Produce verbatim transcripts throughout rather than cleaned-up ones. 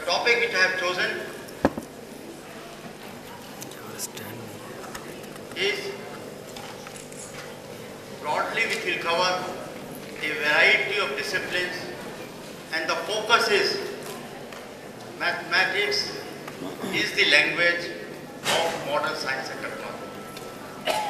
topic which I have chosen is broadly which will cover a variety of disciplines, and the focus is mathematics is the language of modern science and technology.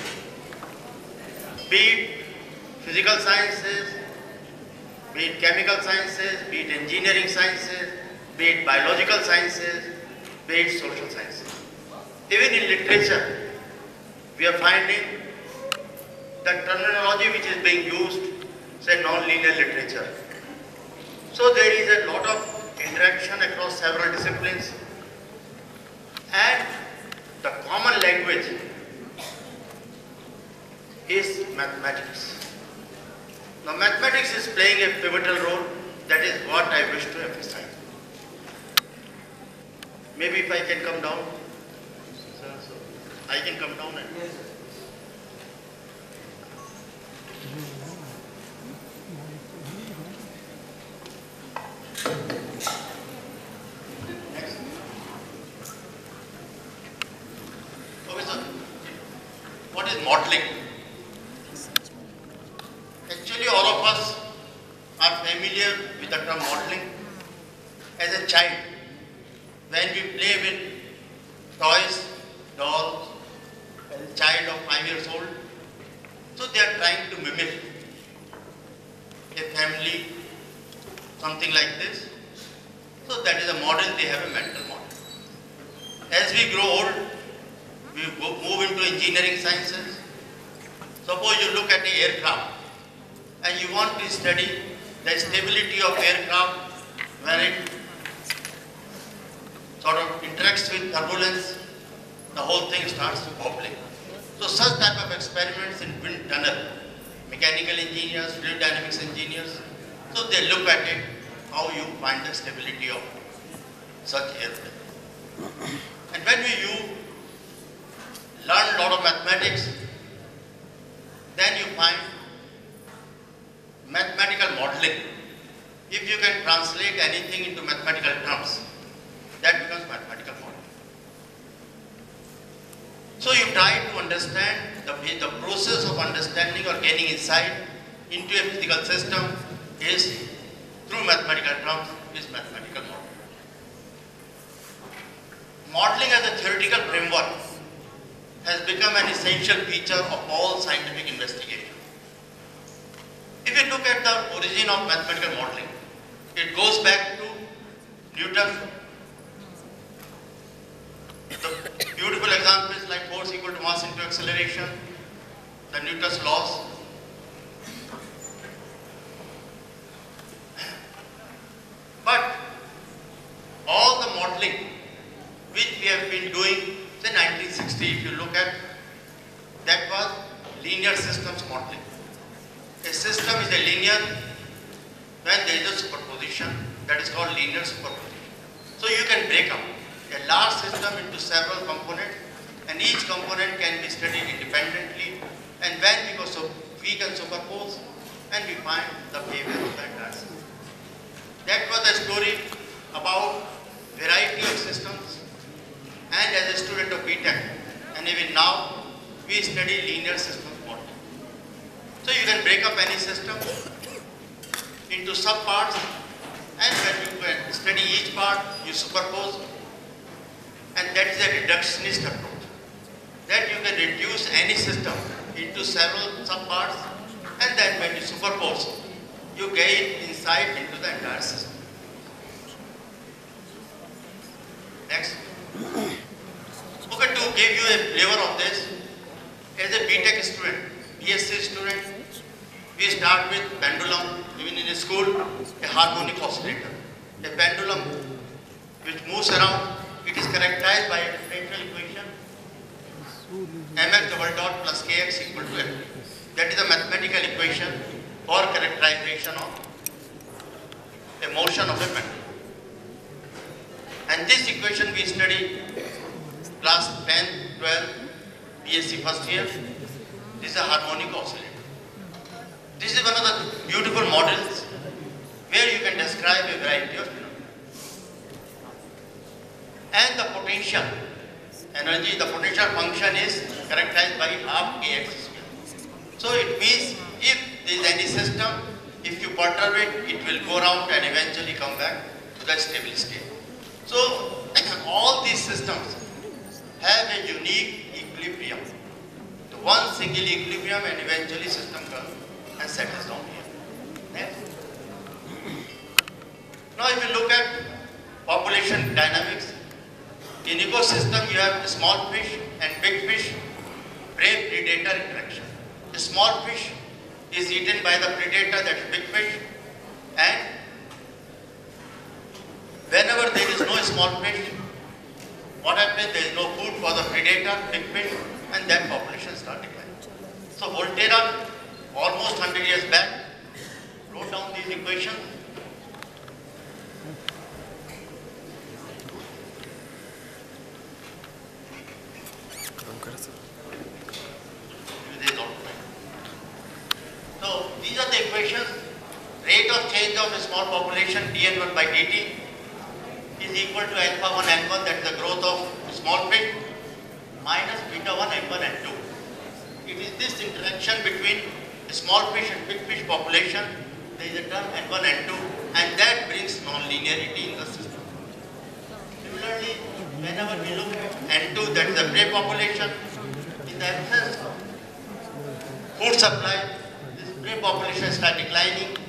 Be it physical sciences, be it chemical sciences, be it engineering sciences, be it biological sciences, be it social sciences. Even in literature, we are finding the terminology which is being used, say non-linear literature. So there is a lot of interaction across several disciplines, and the common language is mathematics. Now mathematics is playing a pivotal role. That is what I wish to emphasize. Maybe if I can come down, sir, so I can come down and yes. Next. Okay, sir. What is modeling? Actually, all of us are familiar with the term modeling. As a child, when we play with toys, dolls, as a child of five years old, so they are trying to mimic a family, something like this. So that is a model, they have a mental model. As we grow old, we go, move into engineering sciences. Suppose you look at an aircraft and you want to study the stability of aircraft when it sort of interacts with turbulence, the whole thing starts wobbling. So such type of experiments in wind tunnel, mechanical engineers, fluid dynamics engineers, so they look at it, how you find the stability of such airplane. And when we you learn a lot of mathematics, then you find mathematical modeling. If you can translate anything into mathematical terms, that becomes mathematical modeling. So you try to understand the, the process of understanding or gaining insight into a physical system is through mathematical terms, is mathematical modeling. Modeling as a theoretical framework has become an essential feature of all scientific investigation. If you look at the origin of mathematical modeling, it goes back to Newton. The beautiful examples like force equal to mass into acceleration, the Newton's laws. But all the modeling which we have been doing since nineteen sixty, if you look at, that was linear systems modeling. A system is a linear when there is a superposition, that is called linear superposition. So you can break up a large system into several components, and each component can be studied independently, and when we, go so, we can suppose and we find the behavior of the entire system. That was the story about variety of systems, and as a student of B Tech, and even now we study linear systems modeling. So you can break up any system into subparts, and when you can study each part, you superpose, and that is a reductionist approach. That you can reduce any system into several subparts, and then when you superpose, you gain insight into the entire system. Next. Okay, to give you a flavor of this, as a B Tech student, B S c student, we start with pendulum, even in a school, a harmonic oscillator. A pendulum which moves around, it is characterized by a differential equation, mx double dot plus kx equal to f. That is a mathematical equation for characterization of a motion of a pendulum. And this equation we study class ten, twelve, B S c first year. This is a harmonic oscillator. This is one of the beautiful models where you can describe a variety of phenomena. And the potential energy, the potential function is characterized by half kx square. So it means if there is any system, if you perturb it, it will go around and eventually come back to the stable state. So all these systems have a unique equilibrium. The one single equilibrium and eventually system comes and settles down here. Next. Now if you look at population dynamics, in ecosystem you have small fish and big fish, prey-predator interaction. The small fish is eaten by the predator, that is big fish, and whenever there is no small fish, what happens? There is no food for the predator, big fish, and that population starts declining. So Volterra, almost one hundred years back, wrote down these equations. So these are the equations. Rate of change of a small population dn one by dt is equal to alpha one n one, that is the growth of small fish, minus beta one n one n two. It is this interaction between small fish and big fish population. There is a term n one n two, and that brings non-linearity in the system. Similarly, whenever we look at n two, that is the prey population, in the absence of food supply, this prey population starts declining,